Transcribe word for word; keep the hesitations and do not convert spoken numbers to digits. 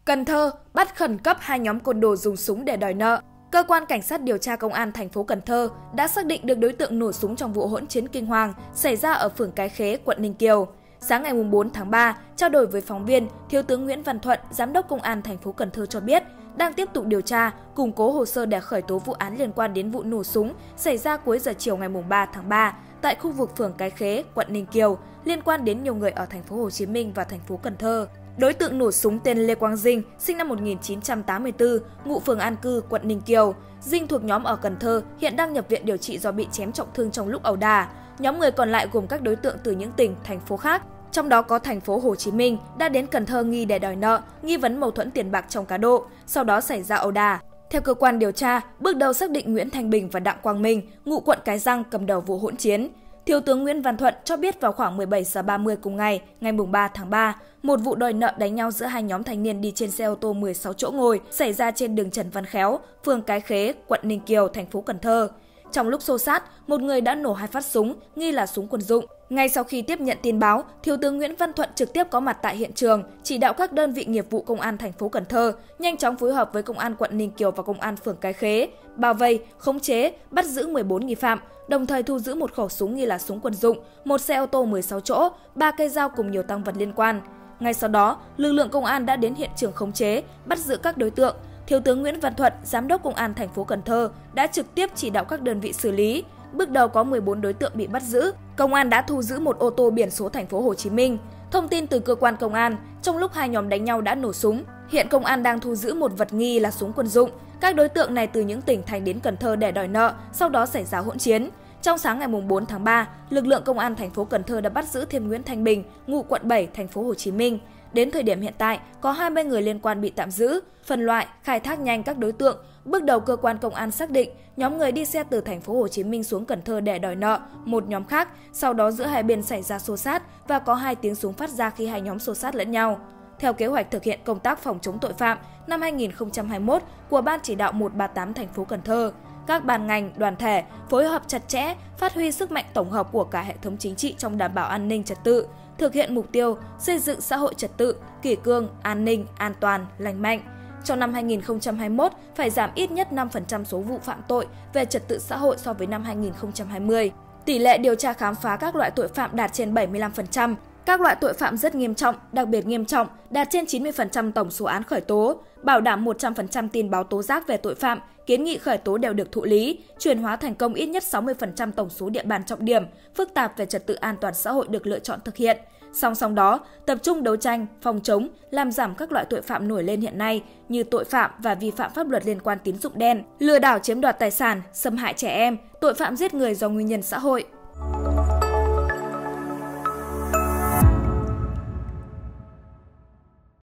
Cần Thơ bắt khẩn cấp hai nhóm côn đồ dùng súng để đòi nợ. Cơ quan Cảnh sát điều tra Công an thành phố Cần Thơ đã xác định được đối tượng nổ súng trong vụ hỗn chiến kinh hoàng xảy ra ở phường Cái Khế, quận Ninh Kiều. Sáng ngày bốn tháng ba, trao đổi với phóng viên, Thiếu tướng Nguyễn Văn Thuận, Giám đốc Công an thành phố Cần Thơ cho biết đang tiếp tục điều tra, củng cố hồ sơ để khởi tố vụ án liên quan đến vụ nổ súng xảy ra cuối giờ chiều ngày ba tháng ba tại khu vực phường Cái Khế, quận Ninh Kiều, liên quan đến nhiều người ở thành phố Hồ Chí Minh và thành phố Cần Thơ. Đối tượng nổ súng tên Lê Quang Dinh, sinh năm một nghìn chín trăm tám mươi tư, ngụ phường An Cư, quận Ninh Kiều. Dinh thuộc nhóm ở Cần Thơ, hiện đang nhập viện điều trị do bị chém trọng thương trong lúc ẩu đả. Nhóm người còn lại gồm các đối tượng từ những tỉnh, thành phố khác, trong đó có thành phố Hồ Chí Minh, đã đến Cần Thơ nghi để đòi nợ, nghi vấn mâu thuẫn tiền bạc trong cá độ, sau đó xảy ra ẩu đả. Theo cơ quan điều tra, bước đầu xác định Nguyễn Thanh Bình và Đặng Quang Minh, ngụ quận Cái Răng cầm đầu vụ hỗn chiến. Thiếu tướng Nguyễn Văn Thuận cho biết vào khoảng mười bảy giờ ba mươi cùng ngày, ngày ba tháng ba, một vụ đòi nợ đánh nhau giữa hai nhóm thanh niên đi trên xe ô tô mười sáu chỗ ngồi xảy ra trên đường Trần Văn Khéo, phường Cái Khế, quận Ninh Kiều, thành phố Cần Thơ. Trong lúc xô xát, một người đã nổ hai phát súng, nghi là súng quân dụng. Ngay sau khi tiếp nhận tin báo, Thiếu tướng Nguyễn Văn Thuận trực tiếp có mặt tại hiện trường, chỉ đạo các đơn vị nghiệp vụ Công an thành phố Cần Thơ nhanh chóng phối hợp với Công an quận Ninh Kiều và Công an phường Cái Khế, bao vây, khống chế, bắt giữ mười bốn nghi phạm, đồng thời thu giữ một khẩu súng nghi là súng quân dụng, một xe ô tô mười sáu chỗ, ba cây dao cùng nhiều tang vật liên quan. Ngay sau đó, lực lượng công an đã đến hiện trường khống chế, bắt giữ các đối tượng. Thiếu tướng Nguyễn Văn Thuận, Giám đốc Công an thành phố Cần Thơ đã trực tiếp chỉ đạo các đơn vị xử lý. Bước đầu có mười bốn đối tượng bị bắt giữ. Công an đã thu giữ một ô tô biển số thành phố Hồ Chí Minh. Thông tin từ cơ quan công an, trong lúc hai nhóm đánh nhau đã nổ súng. Hiện công an đang thu giữ một vật nghi là súng quân dụng. Các đối tượng này từ những tỉnh thành đến Cần Thơ để đòi nợ, sau đó xảy ra hỗn chiến. Trong sáng ngày bốn tháng ba, lực lượng công an thành phố Cần Thơ đã bắt giữ thêm Nguyễn Thanh Bình, ngụ quận bảy, thành phố Hồ Chí Minh. Đến thời điểm hiện tại, có hai mươi người liên quan bị tạm giữ, phân loại, khai thác nhanh các đối tượng. Bước đầu cơ quan công an xác định, nhóm người đi xe từ thành phố Hồ Chí Minh xuống Cần Thơ để đòi nợ, một nhóm khác, sau đó giữa hai bên xảy ra xô xát và có hai tiếng súng phát ra khi hai nhóm xô xát lẫn nhau. Theo kế hoạch thực hiện công tác phòng chống tội phạm năm hai nghìn không trăm hai mươi mốt của Ban chỉ đạo một ba tám thành phố Cần Thơ, các ban ngành, đoàn thể phối hợp chặt chẽ, phát huy sức mạnh tổng hợp của cả hệ thống chính trị trong đảm bảo an ninh trật tự, thực hiện mục tiêu xây dựng xã hội trật tự, kỷ cương, an ninh, an toàn, lành mạnh. Trong năm hai nghìn không trăm hai mươi mốt, phải giảm ít nhất năm phần trăm số vụ phạm tội về trật tự xã hội so với năm hai nghìn không trăm hai mươi. Tỷ lệ điều tra khám phá các loại tội phạm đạt trên bảy mươi lăm phần trăm. Các loại tội phạm rất nghiêm trọng, đặc biệt nghiêm trọng, đạt trên chín mươi phần trăm tổng số án khởi tố, bảo đảm một trăm phần trăm tin báo tố giác về tội phạm, kiến nghị khởi tố đều được thụ lý, chuyển hóa thành công ít nhất sáu mươi phần trăm tổng số địa bàn trọng điểm, phức tạp về trật tự an toàn xã hội được lựa chọn thực hiện. Song song đó, tập trung đấu tranh, phòng chống, làm giảm các loại tội phạm nổi lên hiện nay như tội phạm và vi phạm pháp luật liên quan tín dụng đen, lừa đảo chiếm đoạt tài sản, xâm hại trẻ em, tội phạm giết người do nguyên nhân xã hội.